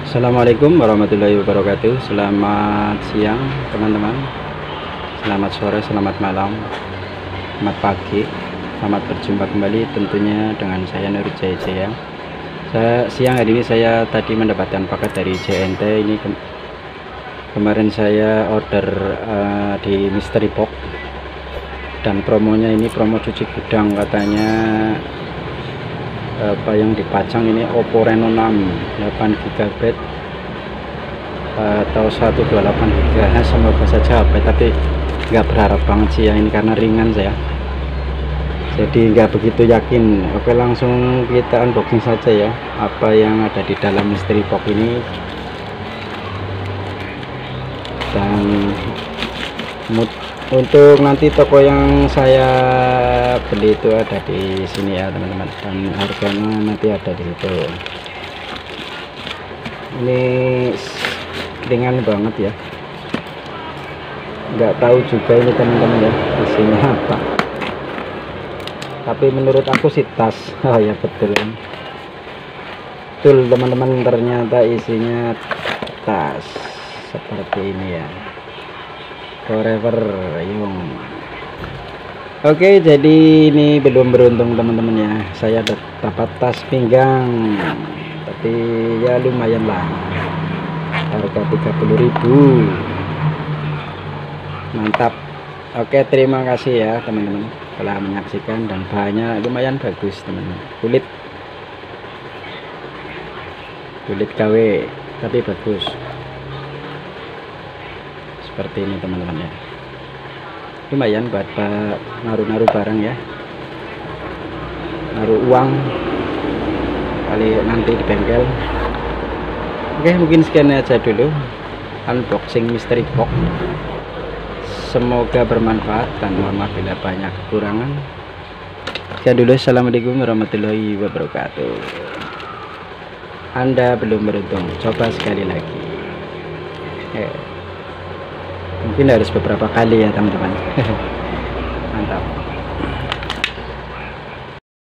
Assalamualaikum warahmatullahi wabarakatuh. Selamat siang teman-teman, selamat sore, selamat malam, selamat pagi, selamat berjumpa kembali tentunya dengan saya Nur Jaya. Siang hari ini saya tadi mendapatkan paket dari JNT. Ini kemarin saya order di Mystery Box, dan promonya ini promo cuci gudang, katanya apa yang dipajang ini Oppo Reno 6 8 GB atau 128 GB. Semoga saja HP, tapi nggak berharap banget sih ya, ini karena ringan saya, jadi nggak begitu yakin. Oke, langsung kita unboxing saja ya apa yang ada di dalam mystery box ini. Dan untuk nanti toko yang saya beli itu ada di sini ya teman-teman, dan harganya nanti ada di situ. Ini ringan banget ya, nggak tahu juga ini teman-teman ya isinya apa, tapi menurut aku sih tas. Oh ya betul teman-teman, ternyata isinya tas seperti ini ya, Forever Young. Oke, jadi ini belum beruntung teman-teman ya, saya dapat tas pinggang, tapi ya lumayan lah, harga 30.000. Mantap. Oke, terima kasih ya teman-teman telah menyaksikan, dan bahannya lumayan bagus teman-teman, kulit KW tapi bagus seperti ini teman-teman ya. Lumayan buat naruh-naruh barang ya, naruh uang kali nanti di bengkel. Oke, mungkin sekian aja dulu unboxing mystery box, semoga bermanfaat dan mohon maaf bila banyak kekurangan. Sekian dulu, assalamualaikum warahmatullahi wabarakatuh. Anda belum beruntung, coba sekali lagi. Mungkin harus beberapa kali ya teman-teman. Mantap.